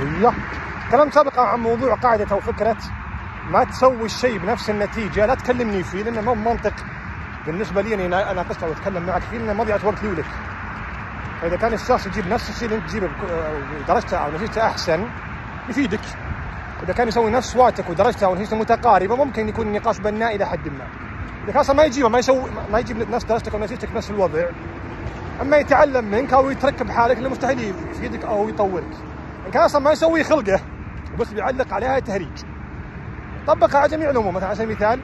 العقلية. كلام سابق عن موضوع قاعدة أو فكرة ما تسوي الشيء بنفس النتيجة لا تكلمني فيه، لأنه مو منطق بالنسبة لي أني أنا قصة وأتكلم معك فيه، لأنه مضيعة وقت لي ولك. فإذا كان الشخص يجيب نفس الشيء اللي أنت تجيبه ودرجته أو نتيجته أحسن يفيدك، إذا كان يسوي نفس صواتك ودرجته أو نتيجته متقاربة ممكن يكون النقاش بناء إلى حد ما. إذا كان أصلا ما يجيب نفس درجتك أو نتيجتك بنفس الوضع، أما يتعلم منك أو يتركب حالك اللي مستحيل يفيدك أو يطورك. إن كان أصلا ما يسوي خلقه وبس بيعلق عليها تهريج. طبقها على جميع الأمور، مثلا على سبيل المثال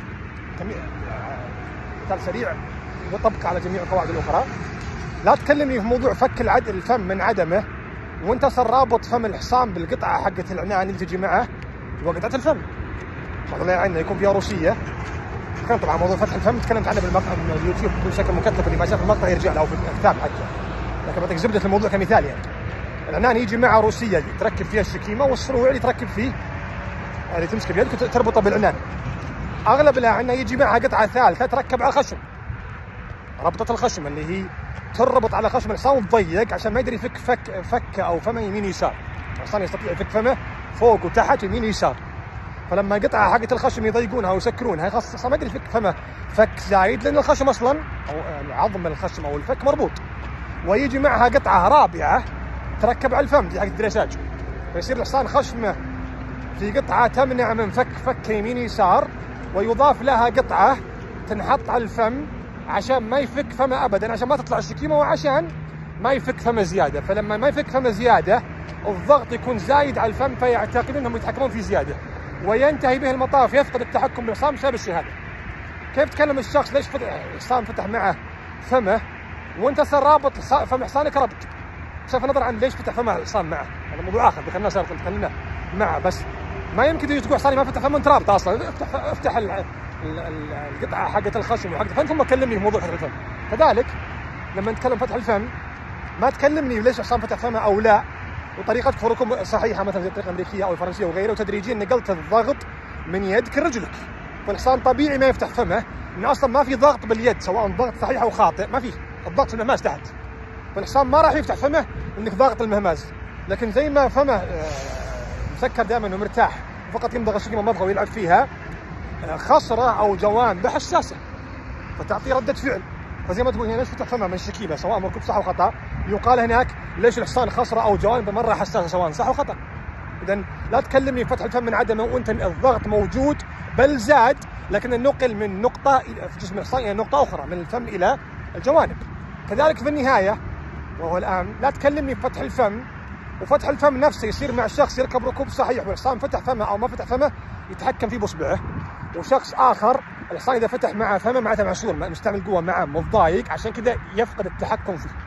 مثال سريع يطبق على جميع القواعد الأخرى. لا تكلمني في موضوع فك الفم من عدمه وأنت صار رابط فم الحصان بالقطعة حقت العنان اللي تجي معه وقطعة الفم. بعض الأحيان يكون فيها روسية. كان طبعا موضوع فتح الفم تكلمت عنه بالمقطع من اليوتيوب بشكل مكثف، اللي ما شاف المقطع يرجع له في الكتاب حقه، لكن بعطيك زبدة الموضوع كمثال. يعني العنان يجي معه روسية تركب فيها الشكيمة، والصروع اللي تركب فيه اللي تمسك بيدك تربطه بالعنان. اغلب العنان يجي معها قطعة ثالثة تركب على الخشم، ربطة الخشم اللي هي تربط على خشم الحصان وتضيق عشان ما يقدر يفك فك او فمه يمين يسار. الحصان يستطيع يفك فمه فوق وتحت يمين يسار، فلما قطعة حقت الخشم يضيقونها ويسكرونها خلاص ما يقدر يفك فمه فك زايد، لان الخشم اصلا او عظم الخشم او الفك مربوط. ويجي معها قطعة رابعة تركب على الفم دي حقت الدريساج، فيصير الحصان خشمه في قطعة تمنع من فك يمين يسار، ويضاف لها قطعة تنحط على الفم عشان ما يفك فمه ابدا، عشان ما تطلع الشكيمة وعشان ما يفك فمه زيادة. فلما ما يفك فمه زيادة الضغط يكون زايد على الفم، فيعتقدون انهم يتحكمون فيه زيادة، وينتهي به المطاف يفقد التحكم بالحصان بسبب الشيء هذا. كيف تكلم الشخص ليش الحصان فتح معه فمه وانت صار رابط فم حصانك ربط؟ بصرف النظر عن ليش فتح فمه الحصان معه، هذا موضوع اخر دخلنا صار تكلمنا معه، بس ما يمكن تجي تقول حصاني ما فتح فمه انت رابط اصلا. افتح القطعه حقت الخشم وحقت الفم ثم كلمني في موضوع فتح الفم. كذلك لما نتكلم فتح الفم ما تكلمني ليش الحصان فتح فمه او لا، وطريقتك في الركوب صحيحه مثلا زي الطريقه الامريكيه او الفرنسيه وغيره، وتدريجيا نقلت الضغط من يدك لرجلك. فالحصان طبيعي ما يفتح فمه لانه اصلا ما في ضغط باليد، سواء ضغط صحيح او خاطئ ما في، الضغط في المهماز تحت، فالحصان ما راح يفتح فمه انك ضاغط المهماز. لكن زي ما فمه مسكر دائما ومرتاح فقط يمضغ الشكيمه مضغه ويلعب فيها، خصره او جوانبه حساسه فتعطي رده فعل. فزي ما تقول هنا ليش فتح فمه من الشكيمه سواء مركوب صح او خطا، يقال هناك ليش الحصان خصره او جوانبه مره حساسه سواء صح او خطا. اذا لا تكلمني فتح الفم من عدمه وانت الضغط موجود بل زاد، لكن النقل من نقطه في جسم الحصان الى نقطه اخرى من الفم الى الجوانب. كذلك في النهايه وهو الان لا تكلمني بفتح الفم، وفتح الفم نفسه يصير مع الشخص يركب ركوب صحيح والحصان فتح فمه او ما فتح فمه يتحكم فيه باصبعه، وشخص اخر الحصان اذا فتح معه فمه معناته معسول مستعمل قوه معه متضايق عشان كذا يفقد التحكم فيه.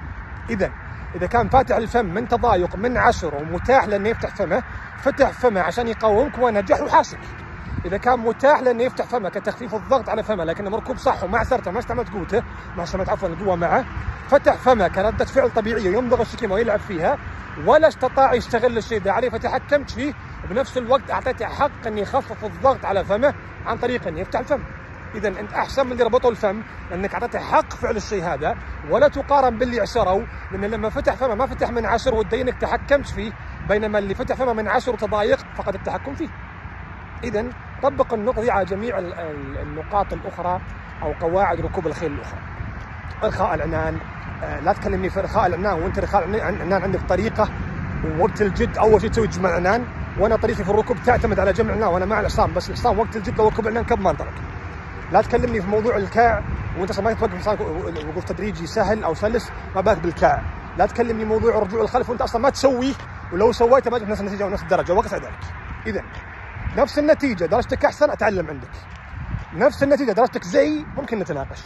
اذا كان فاتح الفم من تضايق من عسر ومتاح لانه يفتح فمه فتح فمه عشان يقاومك ونجح وحاسك. اذا كان متاح لانه يفتح فمه كتخفيف الضغط على فمه لكنه مركوب صح وما عسرته ما استعملت قوته ما استعملت عفوا القوه معه، فتح فمه كردة فعل طبيعيه يمضغ الشكيمه ويلعب فيها ولا استطاع يستغل الشيء ده عليه فتحكمت فيه، وبنفس الوقت اعطيته حق ان يخفف الضغط على فمه عن طريق ان يفتح الفم. اذا انت احسن من اللي ربطوا الفم لانك اعطيته حق فعل الشيء هذا، ولا تقارن باللي عسروا، لان لما فتح فمه ما فتح من عسر وتدينك تحكمت فيه، بينما اللي فتح فمه من عسر وتضايق فقد التحكم فيه. اذا طبق النقطه دي على جميع النقاط الاخرى او قواعد ركوب الخيل الاخرى. ارخاء العنان، لا تكلمني في ارخاء العنان وانت ارخاء العنان عندك طريقه، ووقت الجد اول شيء تسوي جمع عنان، وانا طريقتي في الركوب تعتمد على جمع عنان وانا مع الحصان، بس الحصان وقت الجد لو ركوب عنان كب ما انطلق. لا تكلمني في موضوع الكاع وانت اصلا ما توقف الحصان وقوف تدريجي سهل او سلس، ما بالك بالكاع. لا تكلمني موضوع الرجوع الخلف وانت اصلا ما تسويه، ولو سويته ما تجيب نفس النتيجه ونفس الدرجه وقف ذلك. اذا نفس النتيجه درجتك احسن اتعلم عندك، نفس النتيجه درجتك زي ممكن نتناقش،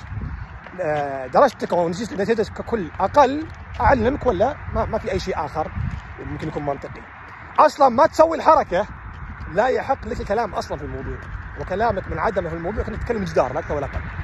درجتك او نتيجتك ككل اقل اعلمك، ولا ما في اي شيء اخر ممكن يكون منطقي. اصلا ما تسوي الحركه لا يحق لك الكلام اصلا في الموضوع، وكلامك من عدمه في الموضوع كنت تتكلم جدار لا اكثر ولا اقل.